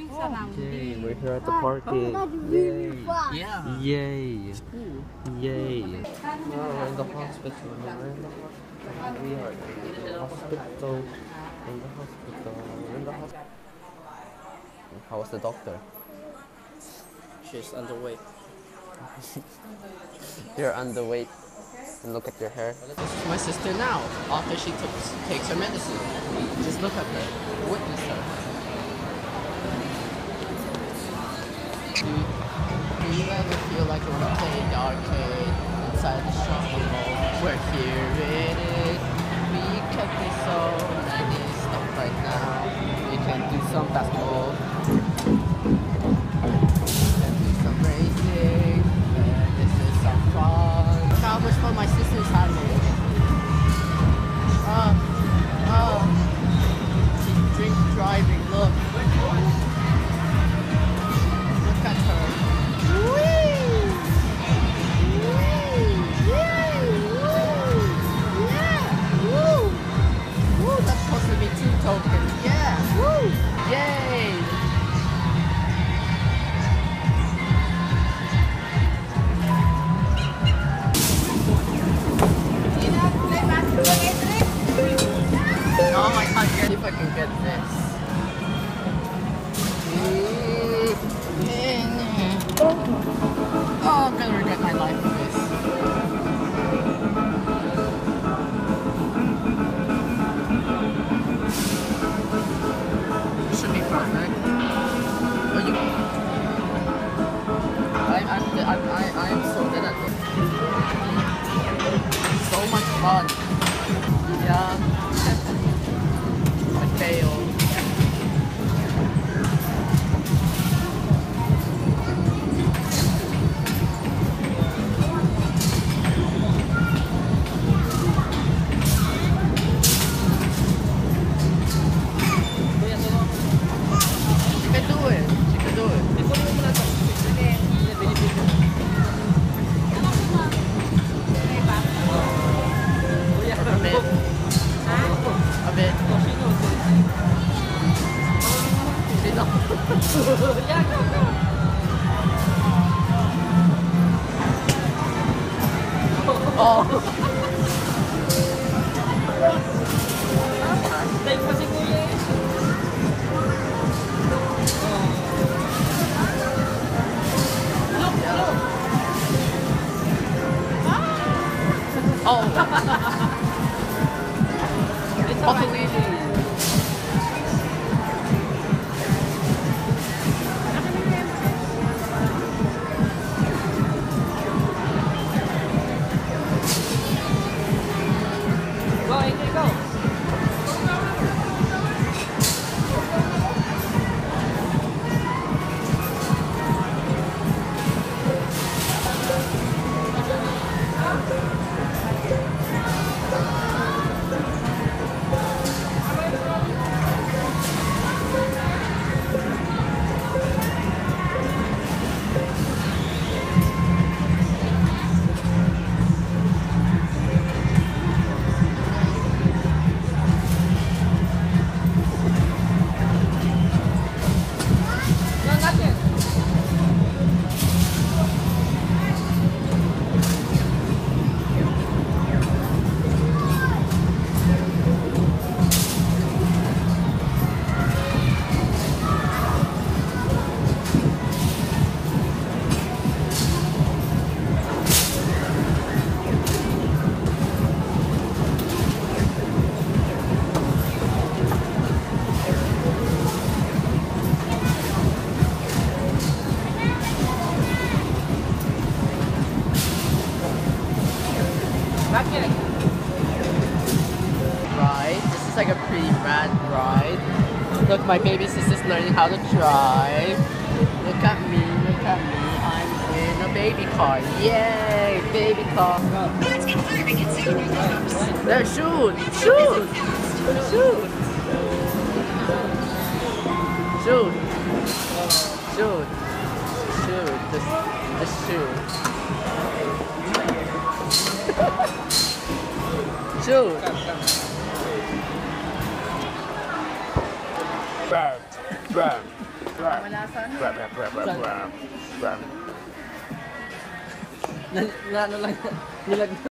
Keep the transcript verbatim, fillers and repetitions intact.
Yay, we're here at the parking. Yay. Yeah. Yay. Yay. Now we're in the hospital. We're in the hospital. We are in the hospital. In the hospital. In the hospital. How was the doctor? She's underweight. You're underweight. And look at your hair. This is my sister now, after she took, takes her medicine. Just look at her. Witness her. Do you, do you ever feel like you want to play the arcade inside the shopping mall? Where here it is. We can do so many stuff right now. We can do some basketball. We can do some racing. And this is some fun. Look how much fun my sister's having. Oh, oh. She's drink driving, look. Look at her. Whee! Whee! Yay! Woo! Yeah! Woo! Woo! That's supposed to be two tokens. Yeah! Woo! Yay! Oh my god, see if I can get this. Oh, I'm gonna regret my life for this. This should be perfect. Oh, you... I, I'm, I'm, I, I am so good at this. So much fun. Yeah. I failed. She can do it. She can do it. A bit. A bit. Oh. Oh. Ride. This is like a pretty rad ride. Look, my baby sister's learning how to drive. Look at me, look at me. I'm in a baby car. Yay, baby car. There, shoot, shoot, shoot, shoot, shoot, shoot. Just, just shoot. Shoot. Bam, bam. Wala sa ano. Rap, rap, rap, rap, rap. Rap. Na, na ano lang, nilag